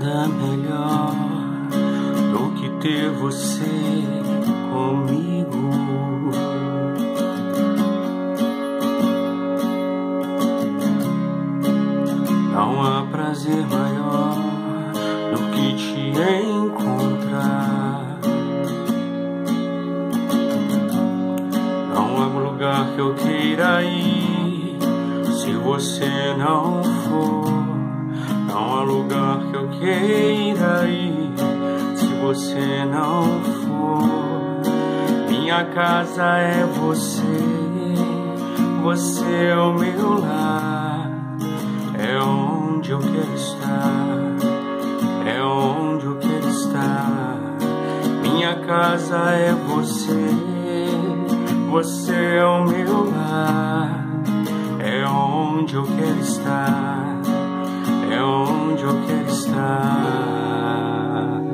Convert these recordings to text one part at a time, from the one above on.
nada melhor do que ter você comigo. Não há prazer maior do que te encontrar. Não há lugar que eu queira ir se você não for. Não há lugar que eu queira ir se você não for. Minha casa é você, você é o meu lar. É onde eu quero estar, é onde eu quero estar. Minha casa é você, você é o meu lar. É onde eu quero estar, é onde eu quero estar.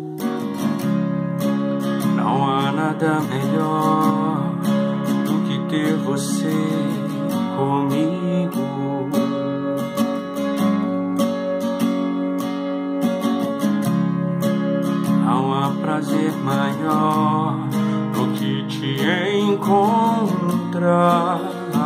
Não há nada melhor do que ter você comigo. Não há prazer maior do que te encontrar.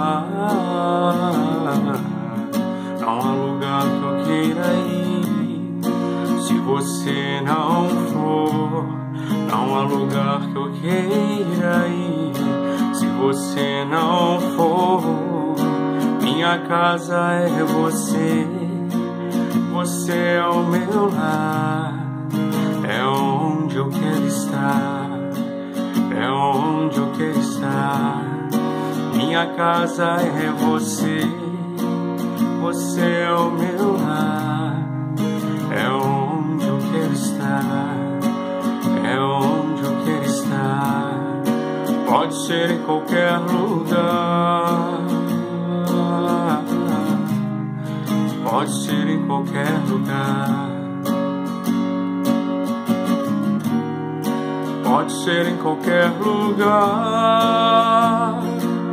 Não há lugar que eu queira ir se você não for. Não há lugar que eu queira ir se você não for. Minha casa é você, você é o meu lar. É onde eu quero estar, é onde eu quero estar. Minha casa é você, você é o meu lar. É onde eu quero estar, é onde eu quero estar. Pode ser em qualquer lugar, pode ser em qualquer lugar. Pode ser em qualquer lugar.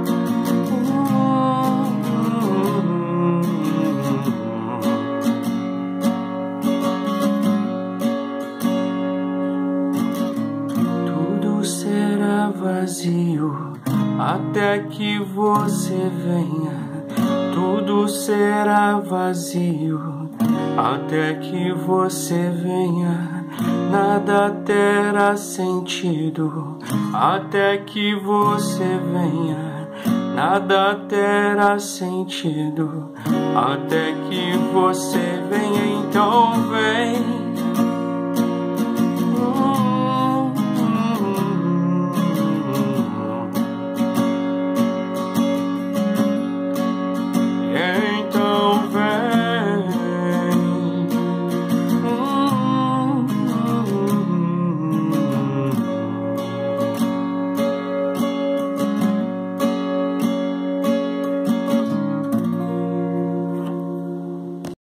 Tudo será vazio até que você venha. Tudo será vazio até que você venha. Nada terá sentido até que você venha. Nada terá sentido até que você venha. Então vem,